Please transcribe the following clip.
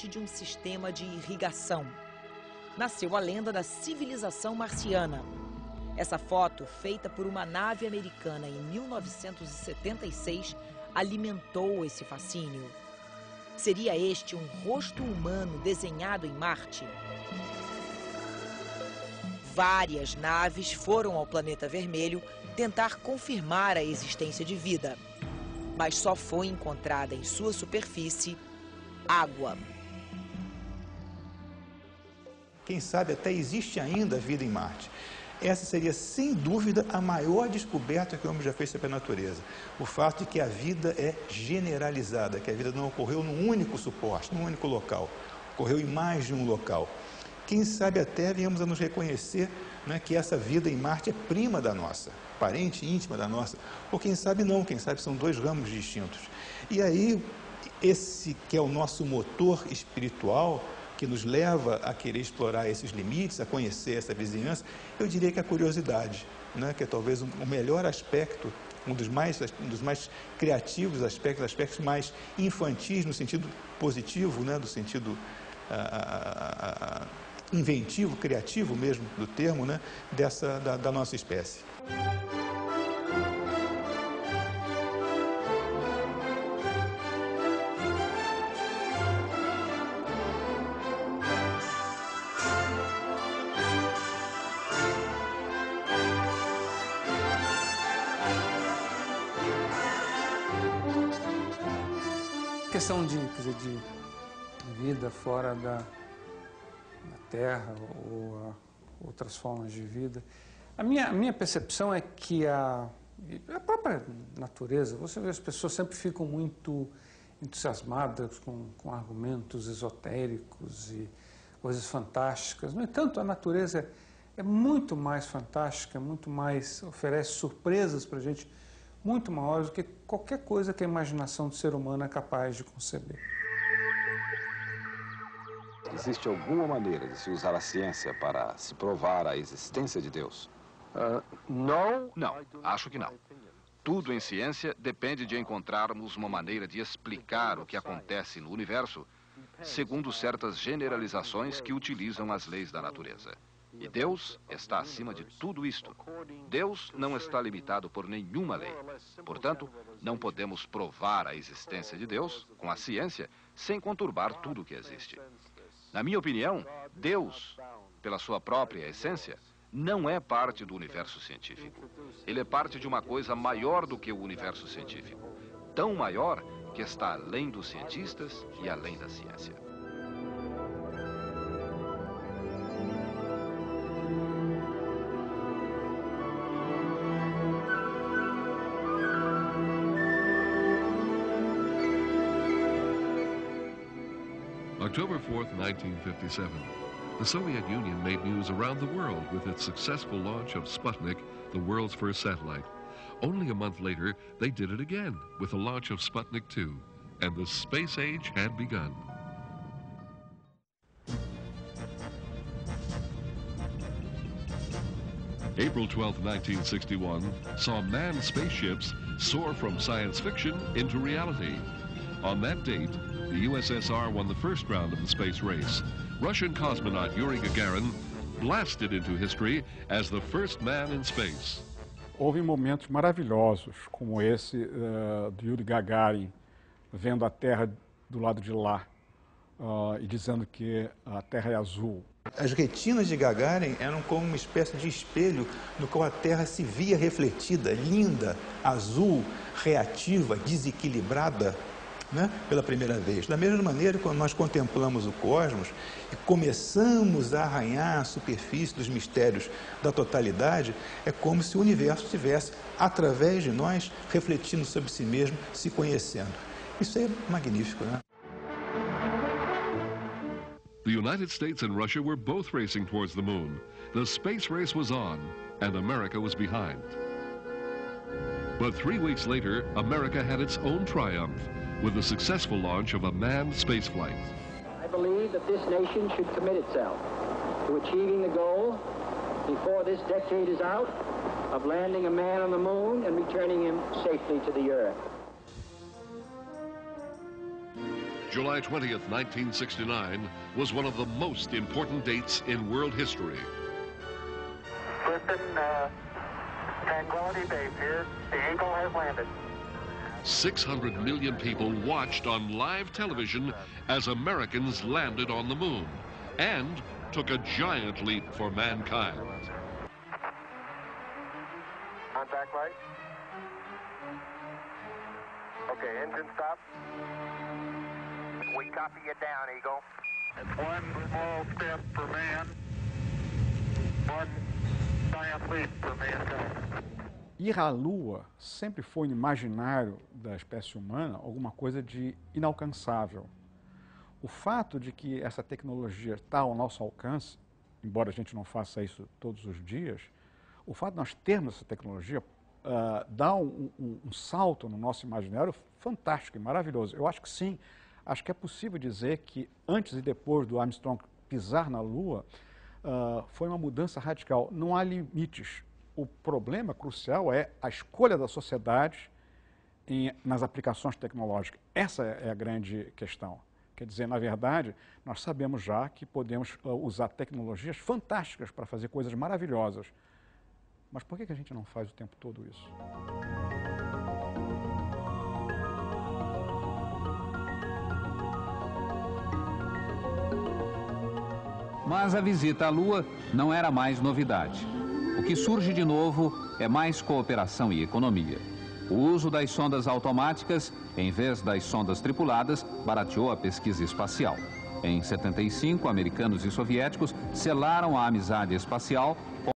parte de um sistema de irrigação. Nasceu a lenda da civilização marciana. Essa foto, feita por uma nave americana em 1976, alimentou esse fascínio. Seria este um rosto humano desenhado em Marte? Várias naves foram ao planeta vermelho tentar confirmar a existência de vida, mas só foi encontrada em sua superfície água. Quem sabe até existe ainda vida em Marte. Essa seria, sem dúvida, a maior descoberta que o homem já fez sobre a natureza. O fato de que a vida é generalizada, que a vida não ocorreu num único suporte, num único local. Ocorreu em mais de um local. Quem sabe até venhamos a nos reconhecer, né, que essa vida em Marte é prima da nossa, parente íntima da nossa. Ou quem sabe não, quem sabe são dois ramos distintos. E aí, esse que é o nosso motor espiritual, que nos leva a querer explorar esses limites, a conhecer essa vizinhança, eu diria que a curiosidade, né, que é talvez o melhor aspecto, um dos mais criativos aspectos mais infantis no sentido positivo, né, do sentido inventivo, criativo mesmo do termo, né, da nossa espécie. A questão de vida fora da Terra ou outras formas de vida, a minha percepção é que a própria natureza, você vê, as pessoas sempre ficam muito entusiasmadas com argumentos esotéricos e coisas fantásticas. No entanto, a natureza é muito mais fantástica, muito mais, oferece surpresas para a gente muito maiores do que qualquer coisa que a imaginação do ser humano é capaz de conceber. Existe alguma maneira de se usar a ciência para se provar a existência de Deus? Não, acho que não. Tudo em ciência depende de encontrarmos uma maneira de explicar o que acontece no universo segundo certas generalizações que utilizam as leis da natureza. E Deus está acima de tudo isto. Deus não está limitado por nenhuma lei. Portanto, não podemos provar a existência de Deus com a ciência sem conturbar tudo o que existe. Na minha opinião, Deus, pela sua própria essência, não é parte do universo científico. Ele é parte de uma coisa maior do que o universo científico. Tão maior que está além dos cientistas e além da ciência. October 4th, 1957, the Soviet Union made news around the world with its successful launch of Sputnik, the world's first satellite. Only a month later, they did it again with the launch of Sputnik 2, and the space age had begun. April 12, 1961, saw manned spaceships soar from science fiction into reality. On that date, the USSR won the first round of the space race. Russian cosmonaut Yuri Gagarin blasted into history as the first man in space. Houve momentos maravilhosos, como esse do Yuri Gagarin, vendo a Terra do lado de lá e dizendo que a Terra é azul. As retinas de Gagarin eram como uma espécie de espelho no qual a Terra se via refletida, linda, azul, reativa, desequilibrada, né, pela primeira vez. Da mesma maneira, quando nós contemplamos o cosmos e começamos a arranhar a superfície dos mistérios da totalidade, é como se o universo estivesse, através de nós, refletindo sobre si mesmo, se conhecendo. Isso é magnífico, né? The United States and Russia were both racing towards the moon. The space race was on, and America was behind. But 3 weeks later, America had its own triumph with the successful launch of a manned spaceflight. I believe that this nation should commit itself to achieving the goal before this decade is out of landing a man on the moon and returning him safely to the earth. July 20th, 1969 was one of the most important dates in world history. Listen, Tranquility Base here. The Eagle has landed. 600 million people watched on live television as Americans landed on the moon and took a giant leap for mankind. Contact light. Okay, engine stop. We copy you down, Eagle. It's one small step for man, one giant leap for mankind. Ir à Lua sempre foi no imaginário da espécie humana alguma coisa de inalcançável. O fato de que essa tecnologia está ao nosso alcance, embora a gente não faça isso todos os dias, o fato de nós termos essa tecnologia dá um salto no nosso imaginário fantástico e maravilhoso. Eu acho que sim, acho que é possível dizer que antes e depois do Armstrong pisar na Lua, foi uma mudança radical. Não há limites. O problema crucial é a escolha da sociedade nas aplicações tecnológicas. Essa é a grande questão. Quer dizer, na verdade, nós sabemos já que podemos usar tecnologias fantásticas para fazer coisas maravilhosas. Mas por que a gente não faz o tempo todo isso? Mas a visita à Lua não era mais novidade. O que surge de novo é mais cooperação e economia. O uso das sondas automáticas, em vez das sondas tripuladas, barateou a pesquisa espacial. Em 75, americanos e soviéticos selaram a amizade espacial